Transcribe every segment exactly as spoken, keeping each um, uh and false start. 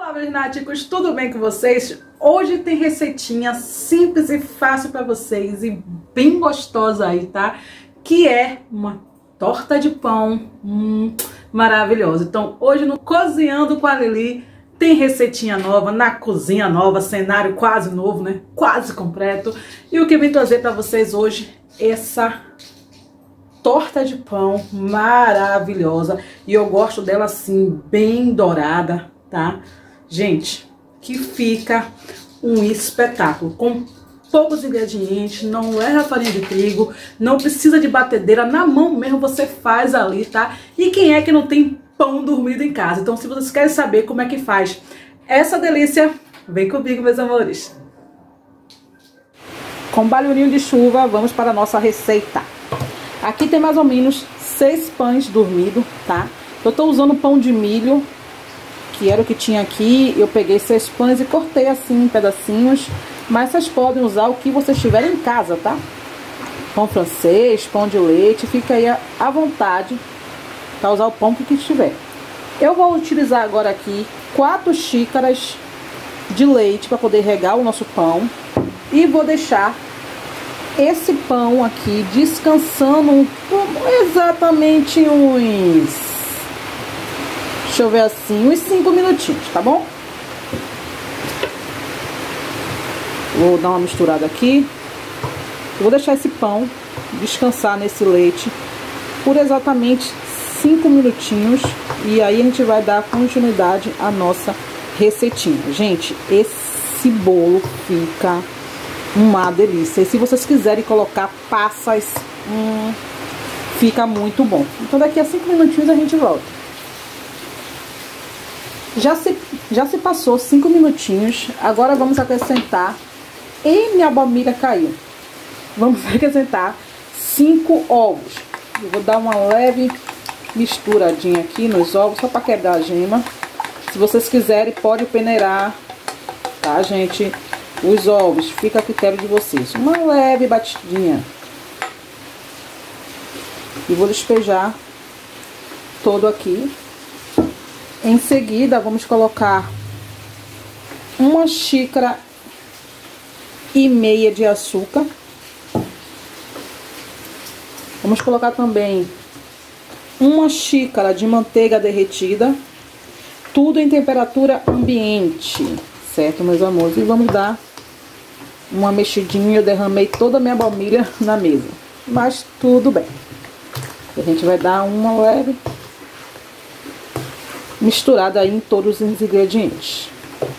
Olá, meus náticos, tudo bem com vocês? Hoje tem receitinha simples e fácil para vocês e bem gostosa aí, tá? Que é uma torta de pão hum, maravilhosa. Então, hoje no Cozinhando com a Lili tem receitinha nova, na cozinha nova, cenário quase novo, né? Quase completo. E o que eu vim trazer para vocês hoje é essa torta de pão maravilhosa. E eu gosto dela assim, bem dourada, tá? Gente, que fica um espetáculo, com poucos ingredientes, não leva farinha de trigo, não precisa de batedeira, na mão mesmo você faz ali, tá? E quem é que não tem pão dormido em casa? Então, se vocês querem saber como é que faz essa delícia, vem comigo, meus amores. Com barulhinho de chuva, vamos para a nossa receita. Aqui tem mais ou menos seis pães dormidos, tá? Eu tô usando pão de milho, que era o que tinha aqui. Eu peguei seis pães e cortei assim em pedacinhos, mas vocês podem usar o que vocês tiverem em casa, tá? Pão francês, pão de leite, fica aí à vontade para usar o pão que tiver. Eu vou utilizar agora aqui quatro xícaras de leite para poder regar o nosso pão e vou deixar esse pão aqui descansando exatamente uns, deixa eu ver assim, uns cinco minutinhos, tá bom? Vou dar uma misturada aqui. Eu vou deixar esse pão descansar nesse leite por exatamente cinco minutinhos. E aí a gente vai dar continuidade à nossa receitinha. Gente, esse bolo fica uma delícia. E se vocês quiserem colocar passas, hum, fica muito bom. Então daqui a cinco minutinhos a gente volta. Já se, já se passou cinco minutinhos. Agora vamos acrescentar. E minha baunilha caiu. Vamos acrescentar cinco ovos. Eu vou dar uma leve misturadinha aqui nos ovos, só para quebrar a gema. Se vocês quiserem, pode peneirar, tá, gente? Os ovos, fica a critério de vocês. Uma leve batidinha. E vou despejar todo aqui. Em seguida, vamos colocar uma xícara e meia de açúcar. Vamos colocar também uma xícara de manteiga derretida. Tudo em temperatura ambiente, certo, meus amores? E vamos dar uma mexidinha. Eu derramei toda a minha baunilha na mesa, mas tudo bem. A gente vai dar uma leve misturada aí em todos os ingredientes.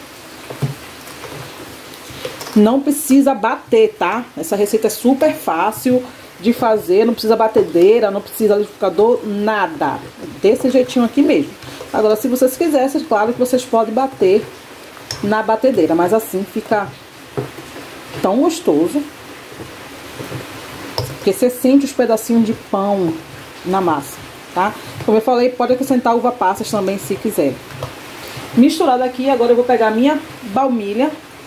Não precisa bater, tá? Essa receita é super fácil de fazer, não precisa batedeira, não precisa liquidificador, nada. Desse jeitinho aqui mesmo. Agora, se vocês quisessem, claro que vocês podem bater na batedeira, mas assim fica tão gostoso. Porque você sente os pedacinhos de pão na massa, tá? Como eu falei, pode acrescentar uva passas também, se quiser. Misturado aqui, agora eu vou pegar a minha baunilha.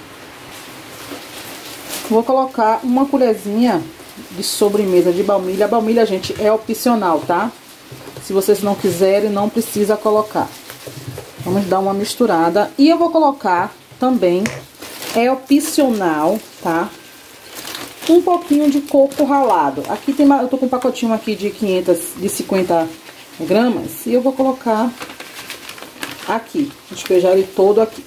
Vou colocar uma colherzinha de sobremesa de baunilha. A baunilha, gente, é opcional, tá? Se vocês não quiserem, não precisa colocar. Vamos dar uma misturada. E eu vou colocar também, é opcional, tá? Um pouquinho de coco ralado. Aqui tem, eu tô com um pacotinho aqui de quinhentas, de cinquenta gramas. E eu vou colocar aqui, despejar ele todo aqui.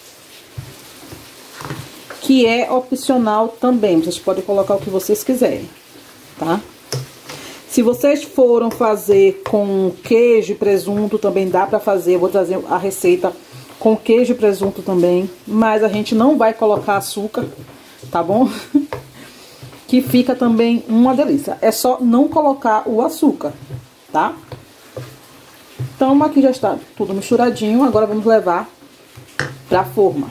Que é opcional também, vocês podem colocar o que vocês quiserem, tá? Se vocês foram fazer com queijo e presunto, também dá pra fazer. Eu vou trazer a receita com queijo e presunto também, mas a gente não vai colocar açúcar, tá bom? Que fica também uma delícia. É só não colocar o açúcar, tá? Então aqui já está tudo misturadinho. Agora vamos levar pra forma.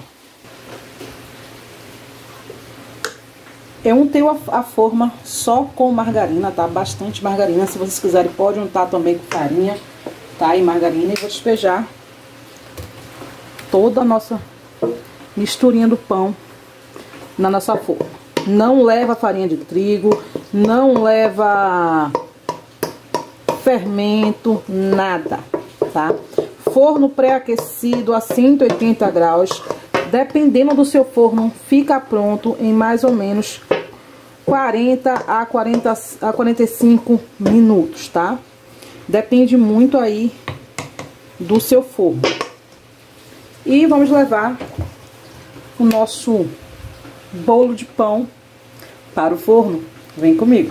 Eu untei a, a forma só com margarina, tá? Bastante margarina. Se vocês quiserem, pode untar também com farinha, tá? E margarina. E vou despejar toda a nossa misturinha do pão na nossa forma. Não leva farinha de trigo, não leva fermento, nada, tá? forno pré-aquecido a cento e oitenta graus. Dependendo do seu forno, fica pronto em mais ou menos quarenta a quarenta e cinco minutos, tá? Depende muito aí do seu forno. E vamos levar o nosso bolo de pão para o forno. Vem comigo.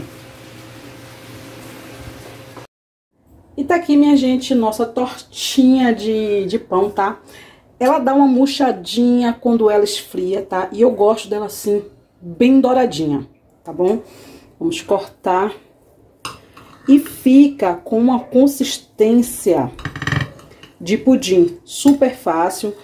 E tá aqui, minha gente, nossa tortinha de, de pão, tá? Ela dá uma murchadinha quando ela esfria, tá? E eu gosto dela assim, bem douradinha, tá bom? Vamos cortar. E fica com uma consistência de pudim, super fácil.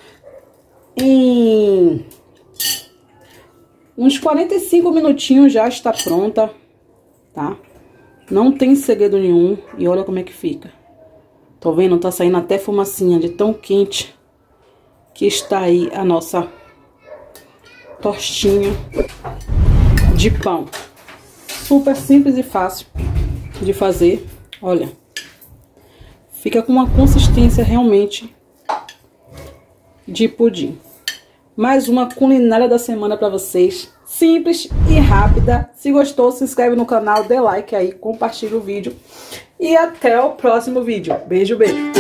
Em uns quarenta e cinco minutinhos já está pronta, tá? Não tem segredo nenhum. E olha como é que fica. Tô vendo? Tá saindo até fumacinha de tão quente que está aí a nossa tostinha de pão. Super simples e fácil de fazer. Olha, fica com uma consistência realmente de pudim. Mais uma culinária da semana para vocês. Simples e rápida. Se gostou, se inscreve no canal, dê like aí, compartilha o vídeo. E até o próximo vídeo. Beijo, beijo.